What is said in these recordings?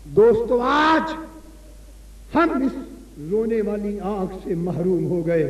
دوستو آج ہم اس رونے والی آنکھ سے محروم ہو گئے.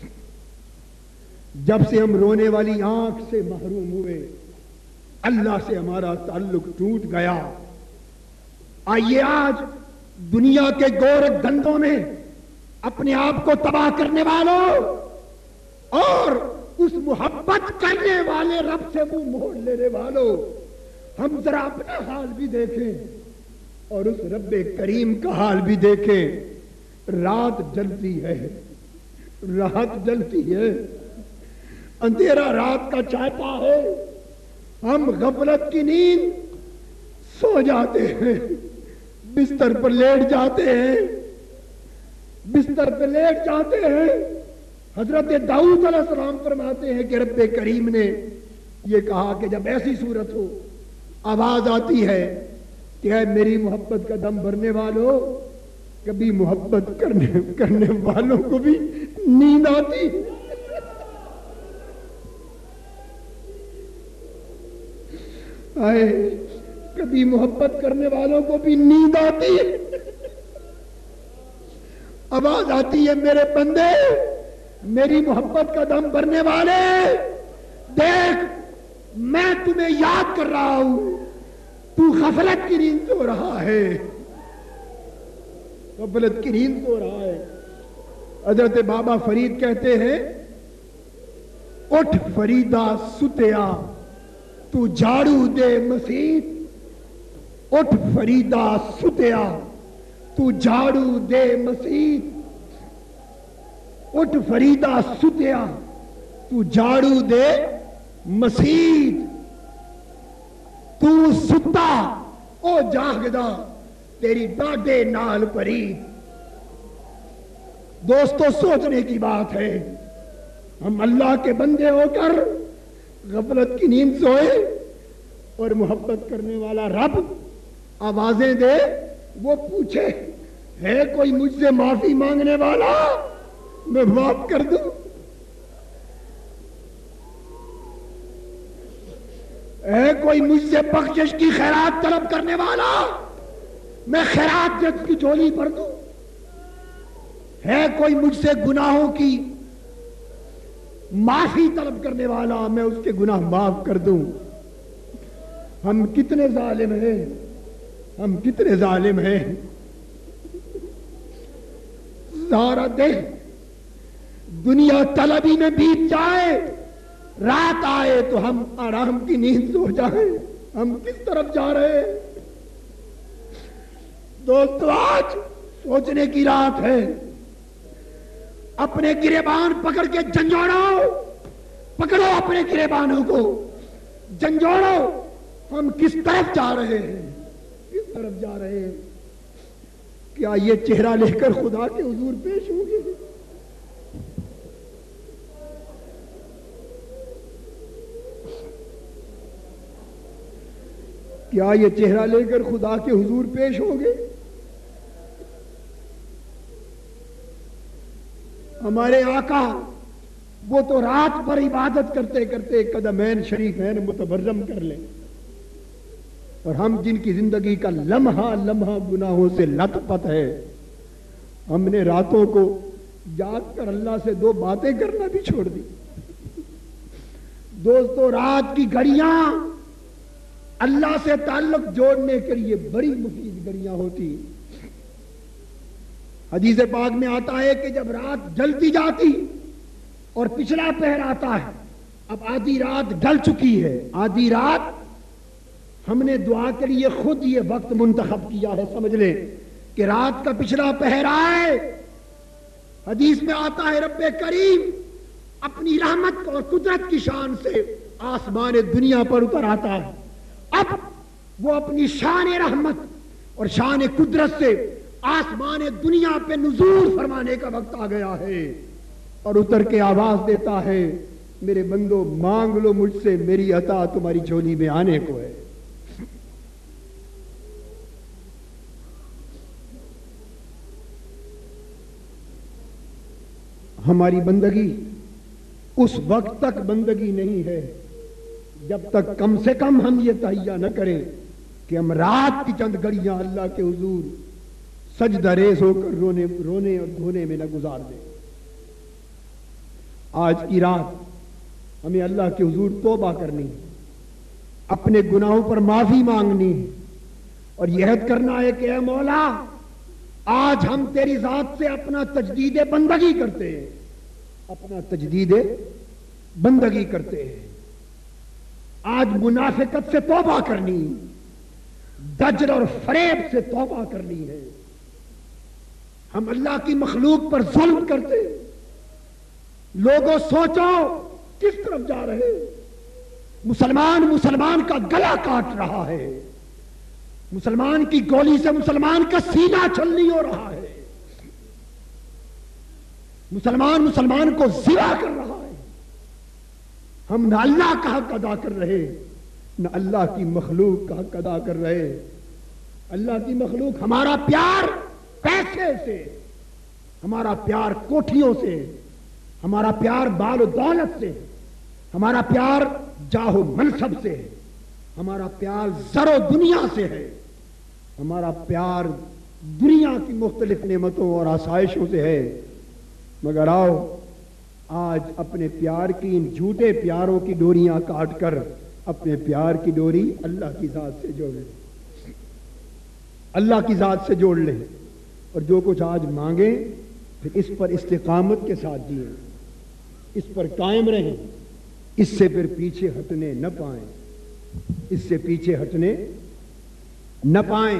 جب سے ہم رونے والی آنکھ سے محروم ہوئے اللہ سے ہمارا تعلق ٹوٹ گیا. آئیے آج دنیا کے گورکھ دھندوں میں اپنے آپ کو تباہ کرنے والوں اور اس محبت کرنے والے رب سے منہ موڑ لینے والوں، ہم ذرا اپنا حال بھی دیکھیں اور اس رب کریم کا حال بھی دیکھیں. رات جلتی ہے، رات جلتی ہے، اندھیرا رات کا چاہتا ہے، ہم غفلت کی نیند سو جاتے ہیں، بستر پر لیٹ جاتے ہیں، بستر پر لیٹ جاتے ہیں. حضرت داؤد علیہ السلام فرماتے ہیں کہ رب کریم نے یہ کہا کہ جب ایسی صورت ہو آواز آتی ہے کہ اے میری محبت کا دم بھرنے والوں، کبھی محبت کرنے والوں کو بھی نیند آتی. کبھی محبت کرنے والوں کو بھی نیند آتی ہے. آواز آتی ہے میرے بندے، میری محبت کا دم بھرنے والے، دیکھ میں تمہیں یاد کر رہا ہوں، تو غفلت کی نیند سو رہا ہے، غفلت کی نیند سو رہا ہے. حضرت بابا فرید کہتے ہیں اٹھ فریدا ستیا تو جھاڑو دے مسیت، اٹھ فریدا ستیا تو جھاڑو دے مسیت، اٹھ فریدا ستیا تو جھاڑو دے مسیت، تو ستا او جاگدا تیری ڈاڈے نال پرید. دوستو سوچنے کی بات ہے، ہم اللہ کے بندے ہو کر غفلت کی نیند سوئے اور محبت کرنے والا رب آوازیں دے، وہ پوچھے ہے کوئی مجھ سے معافی مانگنے والا میں معاف کر دوں. ہے کوئی مجھ سے بخشش کی خیرات طلب کرنے والا میں خیرات جگ کی جھولی بھر دوں. ہے کوئی مجھ سے گناہوں کی معافی طلب کرنے والا میں اس کے گناہ معاف کر دوں. ہم کتنے ظالم ہیں، ہم کتنے ظالم ہیں. سارا دن دنیا طلبی میں بیت جائے، رات آئے تو ہم آرام کی نیند سو جائیں. ہم کس طرف جا رہے ہیں دوستو؟ آج سوچنے کی رات ہے. اپنے گریبان پکڑ کے جھنجھوڑو، پکڑو اپنے گریبانوں کو، جھنجھوڑو. ہم کس طرف جا رہے ہیں، کس طرف جا رہے ہیں؟ کیا یہ چہرہ لے کر خدا کے حضور پیش ہوں گے؟ کیا یہ چہرہ لے کر خدا کے حضور پیش ہوں گے؟ ہمارے آقا وہ تو رات بھر عبادت کرتے کرتے قدمین شریفین متبرم کر لیں، اور ہم جن کی زندگی کا لمحہ لمحہ گناہوں سے لت پت ہے، ہم نے راتوں کو جاگ کر اللہ سے دو باتیں کرنا بھی چھوڑ دی. دوستو رات کی گھڑیاں اللہ سے تعلق جوڑنے کے لیے بڑی مفید گھڑیاں ہوتی. حدیث پاک میں آتا ہے کہ جب رات جلتی جاتی اور پچھلا پہر آتا ہے، اب آدھی رات ڈل چکی ہے، آدھی رات ہم نے دعا کے لیے خود یہ وقت منتخب کیا ہے. سمجھ لیں کہ رات کا پچھلا پہر آئے، حدیث میں آتا ہے رب کریم اپنی رحمت اور قدرت کی شان سے آسمان دنیا پر اتر آتا ہے. اب وہ اپنی شان رحمت اور شان قدرت سے آسمان دنیا پہ نزول فرمانے کا وقت آ گیا ہے، اور اتر کے آواز دیتا ہے میرے بندو مانگ لو مجھ سے، میری عطا تمہاری جھولی میں آنے کو ہے. ہماری بندگی اس وقت تک بندگی نہیں ہے جب تک کم سے کم ہم یہ تہیہ نہ کریں کہ کہ ہم رات کی چند گھڑیاں اللہ کے حضور سجدہ ریز ہو کر رونے اور دھونے میں نہ گزار دیں. آج کی رات ہمیں اللہ کے حضور توبہ کرنی ہے, اپنے گناہوں پر معافی مانگنی ہے اور یہ عہد کرنا ہے کہ اے مولا آج ہم تیری ذات سے اپنا تجدید بندگی کرتے ہیں, اپنا تجدید بندگی کرتے ہیں. آج منافقت سے توبہ کرنی, دجل اور فریب سے توبہ کرنی ہے. ہم اللہ کی مخلوق پر ظلم کرتے, لوگوں سوچو کس طرف جا رہے. مسلمان کا گلا کاٹ رہا ہے, مسلمان کی گولی سے مسلمان کا سینہ چھلنی ہو رہا ہے, مسلمان کو ذبح کر رہا ہے. ہم نہ اللہ کا حق ادا کر رہے نہ اللہ کی مخلوق کا حق ادا کر رہے. اللہ کی مخلوق ہمارا پیار پیسے سے, ہمارا پیار کوٹھیوں سے, ہمارا پیار بال و دولت سے, ہمارا پیار جاہ و منصب سے, ہمارا پیار زر و دنیا سے ہے, ہمارا پیار دنیا کی مختلف نعمتوں اور آسائشوں سے ہے. مگر آؤ آج اپنے پیار کی ان جھوٹے پیاروں کی ڈوریاں کاٹ کر اپنے پیار کی ڈوری اللہ کی ذات سے جوڑ لیں, اللہ کی ذات سے جوڑ لیں. اور جو کچھ آج مانگیں پھر اس پر استقامت کے ساتھ جئیں, اس پر قائم رہیں, اس سے پھر پیچھے ہٹنے نہ پائیں, اس سے پیچھے ہٹنے نہ پائیں.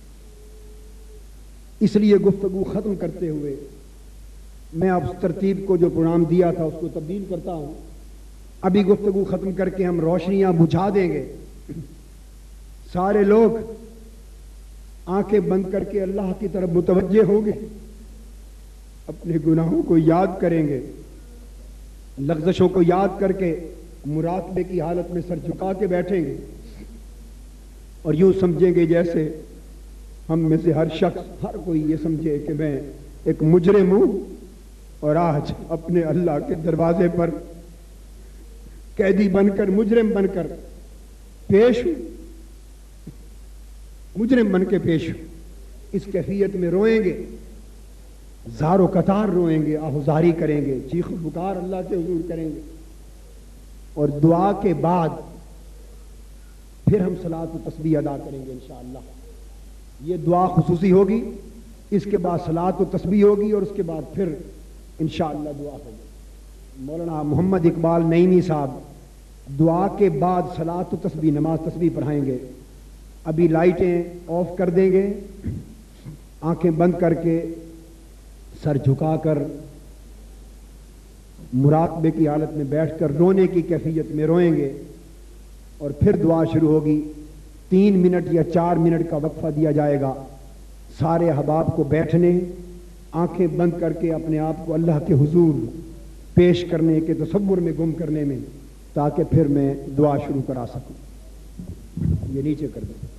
اس لیے گفتگو ختم کرتے ہوئے میں اب ترتیب کو جو پروگرام دیا تھا اس کو تبدیل کرتا ہوں. ابھی گفتگو ختم کر کے ہم روشنیاں بجھا دیں گے. سارے لوگ آنکھیں بند کر کے اللہ کی طرف متوجہ ہوں گے, اپنے گناہوں کو یاد کریں گے, لغزشوں کو یاد کر کے مراقبے کی حالت میں سر جھکا کے بیٹھیں گے اور یوں سمجھیں گے جیسے ہم میں سے ہر شخص, ہر کوئی یہ سمجھے کہ میں ایک مجرم ہوں اور آج اپنے اللہ کے دروازے پر قیدی بن کر, مجرم بن کر پیش ہوں, مجرم بن کے پیش ہوں. اس کیفیت میں روئیں گے, زار و قطار روئیں گے, آہوزاری کریں گے, چیخ و پکار اللہ کے حضور کریں گے. اور دعا کے بعد پھر ہم صلاۃ و تسبیح ادا کریں گے انشاءاللہ. یہ دعا خصوصی ہوگی, اس کے بعد صلاۃ و تسبیح ہوگی اور اس کے بعد پھر انشاءاللہ دعا ہوگی. مولانا محمد اقبال نعیمی صاحب دعا کے بعد صلاۃ و تسبیح, نماز تسبیح پڑھائیں گے. ابھی لائٹیں آف کر دیں گے, آنکھیں بند کر کے سر جھکا کر مراقبے کی حالت میں بیٹھ کر رونے کی کیفیت میں روئیں گے اور پھر دعا شروع ہوگی. 3 منٹ یا 4 منٹ کا وقفہ دیا جائے گا سارے احباب کو بیٹھنے, آنکھیں بند کر کے اپنے آپ کو اللہ کے حضور پیش کرنے کے تصور میں گم کرنے میں, تاکہ پھر میں دعا شروع کرا سکوں. یہ نیچے کر دیں.